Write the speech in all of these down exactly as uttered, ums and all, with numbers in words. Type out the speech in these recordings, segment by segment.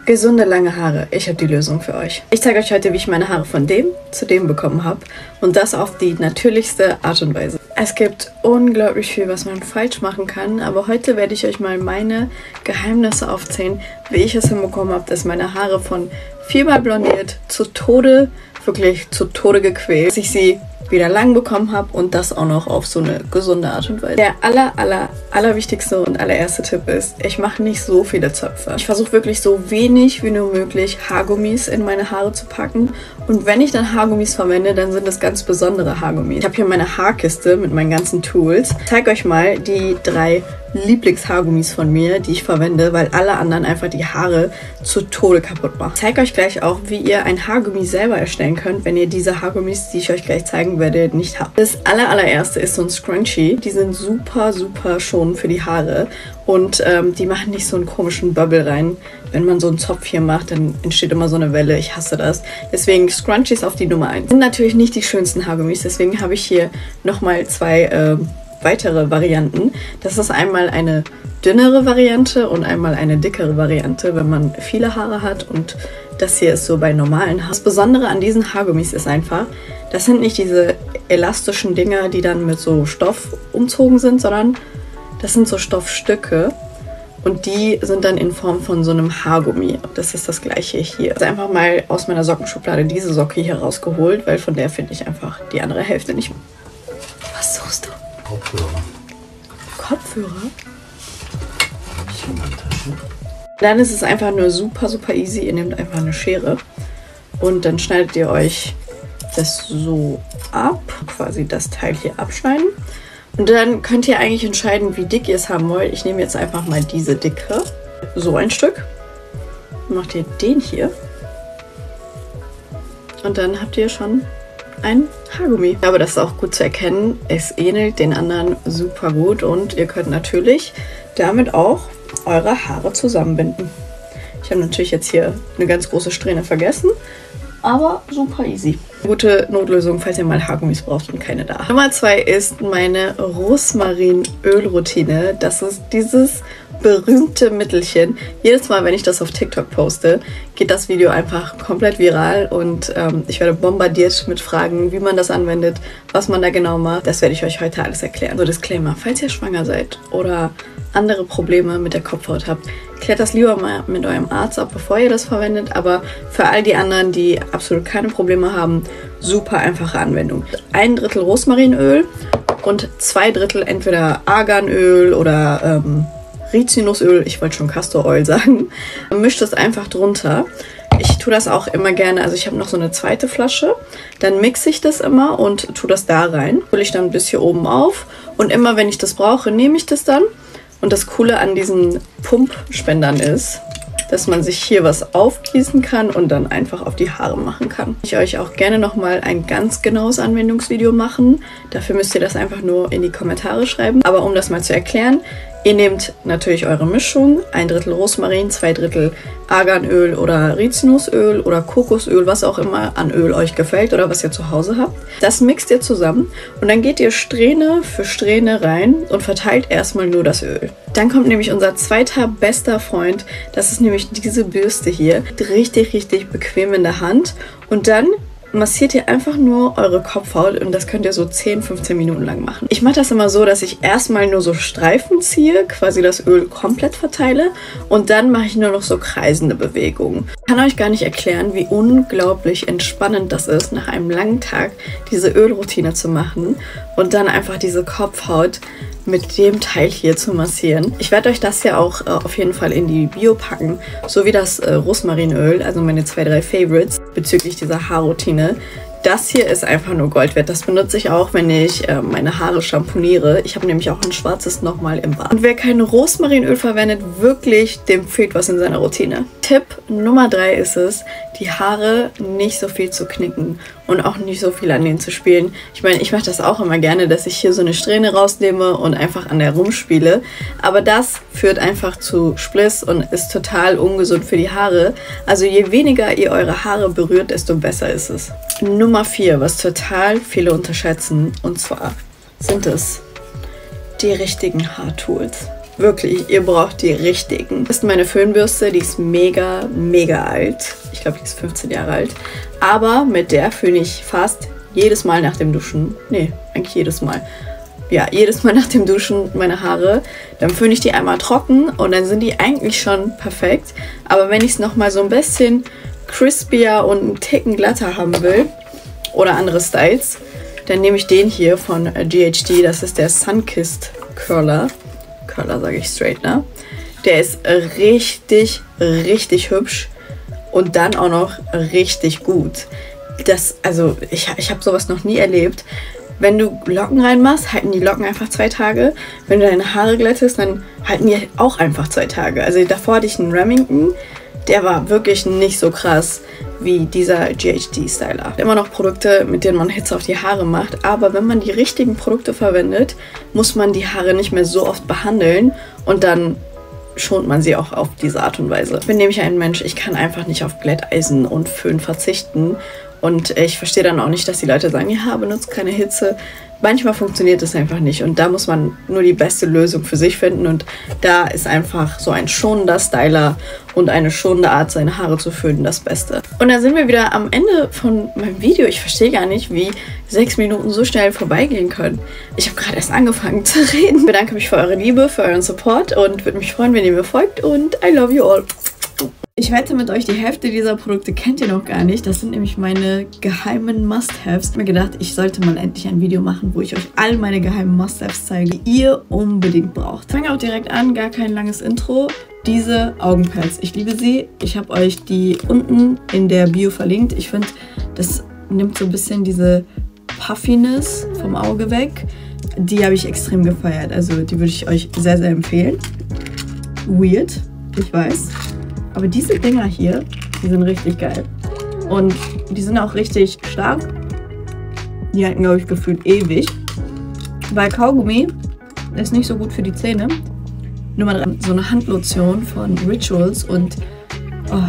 Gesunde, lange Haare. Ich habe die Lösung für euch. Ich zeige euch heute, wie ich meine Haare von dem zu dem bekommen habe. Und das auf die natürlichste Art und Weise. Es gibt unglaublich viel, was man falsch machen kann. Aber heute werde ich euch mal meine Geheimnisse aufzählen, wie ich es hinbekommen habe, dass meine Haare von viermal blondiert zu Tode, wirklich zu Tode gequält, dass ich sie wieder lang bekommen habe und das auch noch auf so eine gesunde Art und Weise. Der aller, aller, aller wichtigste und allererste Tipp ist, ich mache nicht so viele Zöpfe. Ich versuche wirklich so wenig wie nur möglich Haargummis in meine Haare zu packen. Und wenn ich dann Haargummis verwende, dann sind das ganz besondere Haargummis. Ich habe hier meine Haarkiste mit meinen ganzen Tools. Ich zeige euch mal die drei Lieblingshaargummis von mir, die ich verwende, weil alle anderen einfach die Haare zu Tode kaputt machen. Ich zeige euch gleich auch, wie ihr ein Haargummi selber erstellen könnt, wenn ihr diese Haargummis, die ich euch gleich zeigen werde, nicht habt. Das aller, allererste ist so ein Scrunchie. Die sind super, super schonend für die Haare und ähm, die machen nicht so einen komischen Bubble rein. Wenn man so einen Zopf hier macht, dann entsteht immer so eine Welle. Ich hasse das. Deswegen Scrunchies auf die Nummer eins. Sind natürlich nicht die schönsten Haargummis, deswegen habe ich hier nochmal zwei äh, weitere Varianten. Das ist einmal eine dünnere Variante und einmal eine dickere Variante, wenn man viele Haare hat, und das hier ist so bei normalen Haaren. Das Besondere an diesen Haargummis ist einfach, das sind nicht diese elastischen Dinger, die dann mit so Stoff umzogen sind, sondern das sind so Stoffstücke und die sind dann in Form von so einem Haargummi. Das ist das gleiche hier. Also einfach mal aus meiner Sockenschublade diese Socke hier rausgeholt, weil von der finde ich einfach die andere Hälfte nicht mehr. Was suchst du? Kopfhörer. Kopfhörer? Dann ist es einfach nur super, super easy. Ihr nehmt einfach eine Schere und dann schneidet ihr euch das so ab. Quasi das Teil hier abschneiden. Und dann könnt ihr eigentlich entscheiden, wie dick ihr es haben wollt. Ich nehme jetzt einfach mal diese Dicke. So ein Stück. Dann macht ihr den hier. Und dann habt ihr schon ein Haargummi. Aber das ist auch gut zu erkennen. Es ähnelt den anderen super gut und ihr könnt natürlich damit auch eure Haare zusammenbinden. Ich habe natürlich jetzt hier eine ganz große Strähne vergessen, aber super easy. Gute Notlösung, falls ihr mal Haargummis braucht und keine da. Nummer zwei ist meine Rosmarin-Ölroutine. Das ist dieses berühmte Mittelchen. Jedes Mal, wenn ich das auf TikTok poste, geht das Video einfach komplett viral und ähm, ich werde bombardiert mit Fragen, wie man das anwendet, was man da genau macht. Das werde ich euch heute alles erklären. So, Disclaimer, falls ihr schwanger seid oder andere Probleme mit der Kopfhaut habt, klärt das lieber mal mit eurem Arzt ab, bevor ihr das verwendet. Aber für all die anderen, die absolut keine Probleme haben, super einfache Anwendung. Ein Drittel Rosmarinöl und zwei Drittel entweder Arganöl oder ähm, Rizinusöl, ich wollte schon Castor Oil sagen. Mischt das einfach drunter. Ich tue das auch immer gerne, also ich habe noch so eine zweite Flasche. Dann mixe ich das immer und tue das da rein. Fülle ich dann bis hier oben auf und immer wenn ich das brauche, nehme ich das dann. Und das Coole an diesen Pumpspendern ist, dass man sich hier was aufgießen kann und dann einfach auf die Haare machen kann. Ich euch auch gerne nochmal ein ganz genaues Anwendungsvideo machen. Dafür müsst ihr das einfach nur in die Kommentare schreiben. Aber um das mal zu erklären, ihr nehmt natürlich eure Mischung, ein Drittel Rosmarin, zwei Drittel Arganöl oder Rizinusöl oder Kokosöl, was auch immer an Öl euch gefällt oder was ihr zu Hause habt. Das mixt ihr zusammen und dann geht ihr Strähne für Strähne rein und verteilt erstmal nur das Öl. Dann kommt nämlich unser zweiter bester Freund, das ist nämlich diese Bürste hier. Richtig, richtig bequem in der Hand und dann massiert ihr einfach nur eure Kopfhaut und das könnt ihr so zehn, fünfzehn Minuten lang machen. Ich mache das immer so, dass ich erstmal nur so Streifen ziehe, quasi das Öl komplett verteile und dann mache ich nur noch so kreisende Bewegungen. Ich kann euch gar nicht erklären, wie unglaublich entspannend das ist, nach einem langen Tag diese Ölroutine zu machen und dann einfach diese Kopfhaut mit dem Teil hier zu massieren. Ich werde euch das ja auch äh, auf jeden Fall in die Bio packen, so wie das äh, Rosmarinöl, also meine zwei, drei Favorites bezüglich dieser Haarroutine. Das hier ist einfach nur Gold wert. Das benutze ich auch, wenn ich äh, meine Haare shampooniere. Ich habe nämlich auch ein schwarzes nochmal im Bad. Und wer kein Rosmarinöl verwendet, wirklich, dem fehlt was in seiner Routine. Tipp Nummer drei ist es, die Haare nicht so viel zu knicken und auch nicht so viel an denen zu spielen. Ich meine, ich mache das auch immer gerne, dass ich hier so eine Strähne rausnehme und einfach an der rumspiele. Aber das führt einfach zu Spliss und ist total ungesund für die Haare. Also je weniger ihr eure Haare berührt, desto besser ist es. Nummer vier, was total viele unterschätzen, und zwar sind es die richtigen Haartools. Wirklich, ihr braucht die richtigen. Das ist meine Föhnbürste, die ist mega, mega alt. Ich glaube, die ist fünfzehn Jahre alt. Aber mit der föhne ich fast jedes Mal nach dem Duschen. Nee, eigentlich jedes Mal. Ja, jedes Mal nach dem Duschen meine Haare. Dann föhne ich die einmal trocken und dann sind die eigentlich schon perfekt. Aber wenn ich es nochmal so ein bisschen crispier und einen Ticken glatter haben will oder andere Styles, dann nehme ich den hier von G H D. Das ist der Sunkissed Curler. Curler sage ich straight, ne? Der ist richtig, richtig hübsch und dann auch noch richtig gut. Das, also ich, ich habe sowas noch nie erlebt. Wenn du Locken reinmachst, halten die Locken einfach zwei Tage. Wenn du deine Haare glättest, dann halten die auch einfach zwei Tage. Also davor hatte ich einen Remington, der war wirklich nicht so krass wie dieser G H D-Styler. Immer noch Produkte, mit denen man Hitze auf die Haare macht, aber wenn man die richtigen Produkte verwendet, muss man die Haare nicht mehr so oft behandeln und dann schont man sie auch auf diese Art und Weise. Ich bin nämlich ein Mensch, ich kann einfach nicht auf Glätteisen und Föhn verzichten. Und ich verstehe dann auch nicht, dass die Leute sagen, ja, benutzt keine Hitze. Manchmal funktioniert das einfach nicht und da muss man nur die beste Lösung für sich finden und da ist einfach so ein schonender Styler und eine schonende Art, seine Haare zu föhnen, das Beste. Und da sind wir wieder am Ende von meinem Video. Ich verstehe gar nicht, wie sechs Minuten so schnell vorbeigehen können. Ich habe gerade erst angefangen zu reden. Ich bedanke mich für eure Liebe, für euren Support und würde mich freuen, wenn ihr mir folgt und I love you all. Ich wette mit euch, die Hälfte dieser Produkte kennt ihr noch gar nicht. Das sind nämlich meine geheimen Must-Haves. Ich habe mir gedacht, ich sollte mal endlich ein Video machen, wo ich euch all meine geheimen Must-Haves zeige, die ihr unbedingt braucht. Ich fange auch direkt an, gar kein langes Intro. Diese Augenpads, ich liebe sie. Ich habe euch die unten in der Bio verlinkt. Ich finde, das nimmt so ein bisschen diese Puffiness vom Auge weg. Die habe ich extrem gefeiert. Also die würde ich euch sehr, sehr empfehlen. Weird, ich weiß. Aber diese Dinger hier, die sind richtig geil. Und die sind auch richtig stark. Die halten, glaube ich, gefühlt ewig. Weil Kaugummi ist nicht so gut für die Zähne. Nur mal so eine Handlotion von Rituals und... Oh.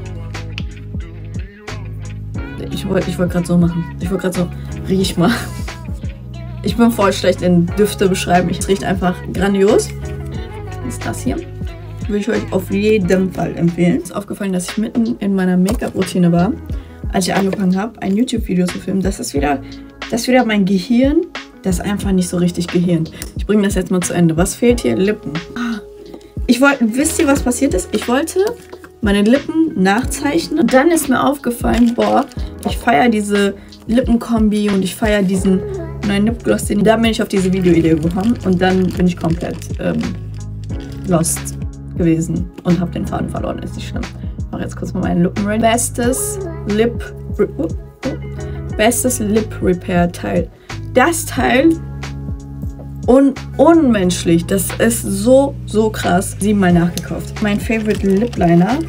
Ich wollte ich wollt gerade so machen. Ich wollte gerade so... Riech mal. Ich bin voll schlecht in Düfte beschreiben. Es riecht einfach grandios. Was ist das hier? Würde ich euch auf jeden Fall empfehlen. Es ist aufgefallen, dass ich mitten in meiner Make-up-Routine war, als ich angefangen habe, ein YouTube-Video zu filmen. Das ist wieder, das ist wieder mein Gehirn, das ist einfach nicht so richtig gehirnt. Ich bringe das jetzt mal zu Ende. Was fehlt hier? Lippen. Ich wollte, wisst ihr, was passiert ist? Ich wollte meine Lippen nachzeichnen und dann ist mir aufgefallen, boah, ich feiere diese Lippenkombi und ich feiere diesen neuen Lipgloss. Da bin ich auf diese Videoidee gekommen und dann bin ich komplett ähm, lost gewesen und habe den Faden verloren, ist nicht schlimm. Ich mache jetzt kurz mal meinen Lippen ready. Bestes Lip uh, uh, Bestes Lip Repair Teil. Das Teil un unmenschlich. Das ist so, so krass. Siebenmal nachgekauft. Mein Favorite Lip Liner.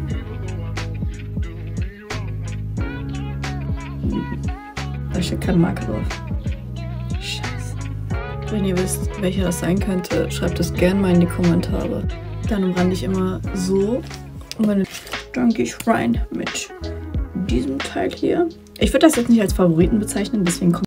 Da steht keine Marke drauf. Scheiße. Wenn ihr wisst, welcher das sein könnte, schreibt es gerne mal in die Kommentare. Dann umrande ich immer so und meine, dann gehe ich rein mit diesem Teil hier. Ich würde das jetzt nicht als Favoriten bezeichnen, deswegen kommt